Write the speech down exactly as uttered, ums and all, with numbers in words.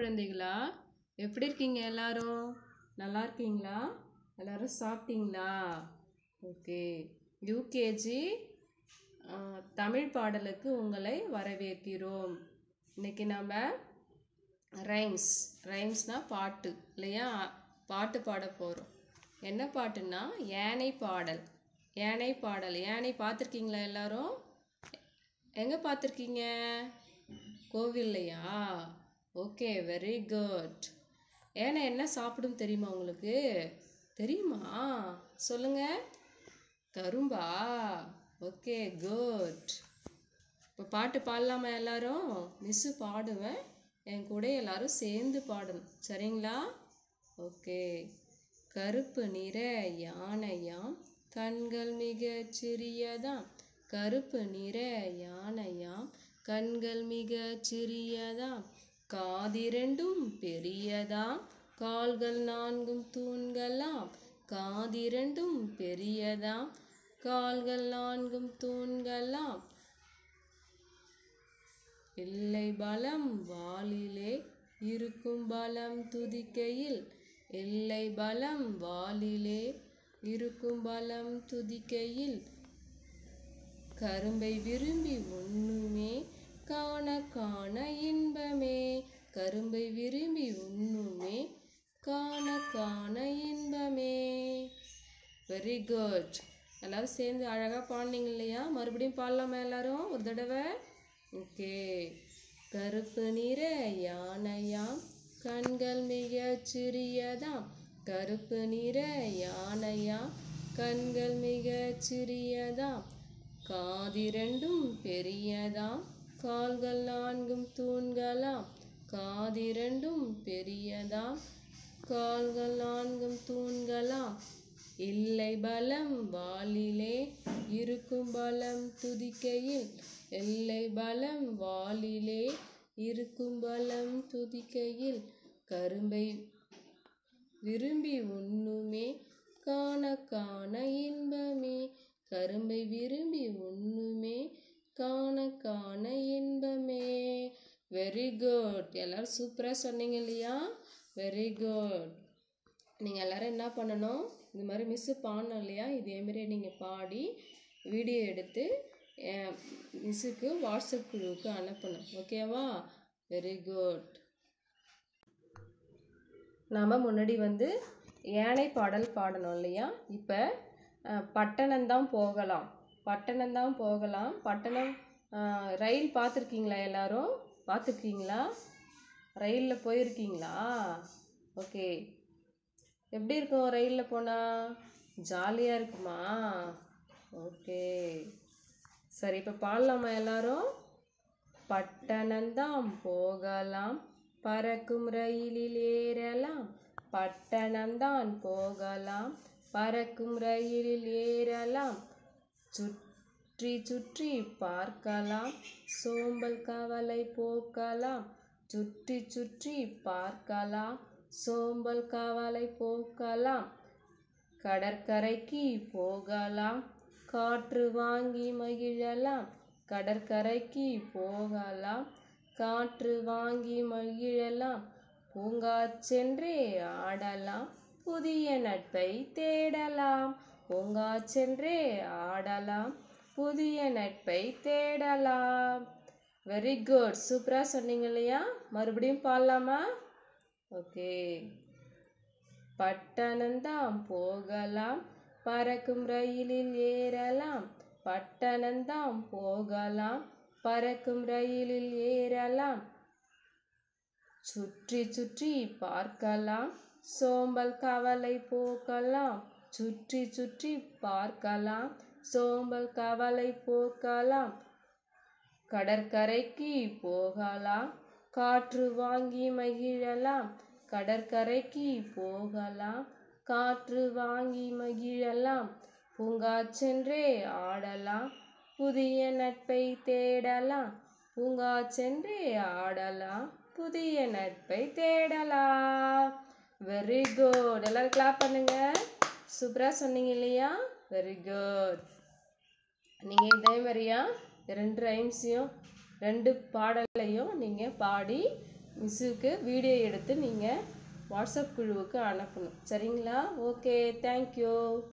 குழந்தைகளா? எப்படி இருக்கீங்க எல்லாரும்? நல்லா இருக்கீங்களா? எல்லாரும் சாப்பிட்டீங்களா? ஓகே. யூகேஜி தமிழ் பாடலுக்கு உங்களை வரவேற்கிறோம். இன்னைக்கு நம்ம ரைம்ஸ் ரைம்ஸ்னா பாட்டு இல்லையா? பாட்டு பாட போகிறோம். என்ன பாட்டுன்னா யானை பாடல். யானை பாடல் யானை பார்த்துருக்கீங்களா எல்லாரும்? எங்கே பார்த்துருக்கீங்க? கோவில்லையா? Okay, very good. யானை என்ன சாப்பிடும் தெரியுமா உங்களுக்கு? தெரியுமா? சொல்லுங்க. கரும்பா? Okay, good. இப்போ பாட்டு பாடலாமா எல்லாரும்? மிஸ்ஸு பாடுவேன், என் கூட எல்லாரும் சேர்ந்து பாடணும், சரிங்களா? ஓகே. கருப்பு நிற யானையாம், கண்கள் மிக சிறியதாம். கருப்பு நிற யானையாம், கண்கள் மிக சிறியதாம். காதிரண்டும் பெரியதாம், கால்கள் நான்கும் தூண்களாம். காதிரண்டும் பெரியதாம், கால்கள் நான்கும் தூண்களாம். இல்லை பலம் வாளிலே இருக்கும் பலம் துதிக்கையில். இல்லை பலம் வாளிலே இருக்கும் பலம் துதிக்கையில். கரும்பை விரும்பி உண்ணுமே, காண காண இன்பமே. கரும்பை விரும்பி உண்ணுமே, காண காண இன்பமே. Very good. எல்லாரும் சேர்ந்து அழகாக பாடினீங்க இல்லையா? மறுபடியும் பாடலாமா எல்லாரும் ஒரு தடவை? ஓகே. கருப்பு நிற யானையாம், கண்கள் மிக சிறியதாம். கருப்பு நிற யானையாம், கண்கள் மிக சிறியதாம். காதிரண்டும் பெரியதாம், கால்கள் நான்கும் தூண்களாம். காதிரண்டும் பெரியதாம், கால்கள் நான்கும் தூண்களாம். இல்லை பலம் வாளிலே இருக்கும் பலம் துதிக்கையில். இல்லை பலம் வாளிலே இருக்கும் பலம் துதிக்கையில். கரும்பை விரும்பி உண்ணுமே, காண காண இன்பமே. கரும்பை விரும்பி உண்ணுமே, காண காண இன்பமே. Very good. எல்லாரும் சூப்பராக சொன்னீங்க இல்லையா? Very good. நீங்கள் எல்லோரும் என்ன பண்ணணும்? இந்த மாதிரி மிஸ்ஸு பாடணும் இல்லையா? இதேமாரி நீங்கள் பாடி வீடியோ எடுத்து மிஸ்ஸுக்கு வாட்ஸ்அப் குழுவுக்கு அனுப்பணும், ஓகேவா? Very good. நாம் முன்னாடி வந்து யானை பாடல் பாடணும் இல்லையா? இப்போ பட்டணம்தான் போகலாம். பட்டணம்தான் போகலாம். பட்டணம் ரயில் பார்த்துருக்கீங்களா? எல்லாரும் பார்த்துருக்கீங்களா? ரயிலில் போயிருக்கீங்களா? ஓகே. எப்படி இருக்கும் ரயிலில் போனால்? ஜாலியாக இருக்குமா? ஓகே, சரி. இப்போ பாடலாமா எல்லாரும்? பட்டணம்தான் போகலாம், பறக்கும் ரயிலில் ஏறலாம். பட்டணம்தான் போகலாம், பறக்கும் ரயிலில் ஏறலாம். சுற்றி சுற்றி பார்க்கலாம், சோம்பல் கவலை போக்கலாம். சுற்றி சுற்றி பார்க்கலாம், சோம்பல் கவலை போக்கலாம். கடற்கரைக்கு போகலாம், காற்று வாங்கி மகிழலாம். கடற்கரைக்கு போகலாம், காற்று வாங்கி மகிழலாம். பூங்கா சென்றே ஆடலாம், புதிய நட்பை தேடலாம். பூங்கா சென்றே ஆடலாம், புதிய நட்பை தேடலாம். Very good. சூப்பராக சொன்னீங்க இல்லையா? மறுபடியும் பாடலாமா? ஓகே. பட்டணம்தான் போகலாம், பறக்கும் ரயிலில் ஏறலாம். பட்டணம்தான் போகலாம், பறக்கும் ரயிலில் ஏறலாம். சுற்றி சுற்றி பார்க்கலாம், சோம்பல் கவலை போக்கலாம். சுற்றி சுற்றி பார்க்கலாம், சோம்பல் கவலை போக்கலாம். கடற்கரைக்கு போகலாம், காற்று வாங்கி மகிழலாம். கடற்கரைக்கு போகலாம், காற்று வாங்கி மகிழலாம். பூங்கா சென்றே ஆடலாம், புதிய நட்பை தேடலாம். பூங்கா சென்றே ஆடலாம், புதிய நட்பை தேடலாம். Very good. எல்லாரும் கிளாப் பண்ணுங்க. சூப்பராக சொன்னீங்க இல்லையா? Very good. நீங்கள் இதே மாதிரியா ரெண்டு ரைம்ஸையும் ரெண்டு பாடலையும் நீங்கள் பாடி மிஸ்ஸுக்கு வீடியோ எடுத்து நீங்கள் வாட்ஸ்அப் குழுவுக்கு அனுப்பணும். சரிங்களா? Okay, thank you.